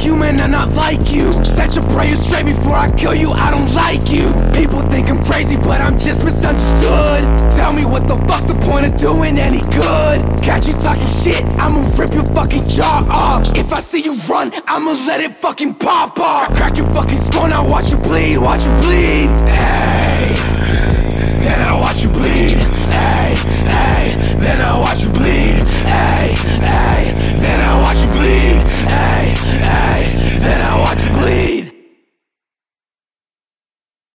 human and not like you. Set your prayers straight before I kill you, I don't like you. People think I'm crazy, but I'm just misunderstood. Tell me what the fuck's the point of doing any good? Catch you talking shit, I'ma rip your fucking jaw off. If I see you run, I'ma let it fucking pop off. Crack your fucking skull, now watch you bleed, watch you bleed. Hey, then I watch you bleed. Hey, hey, then I watch you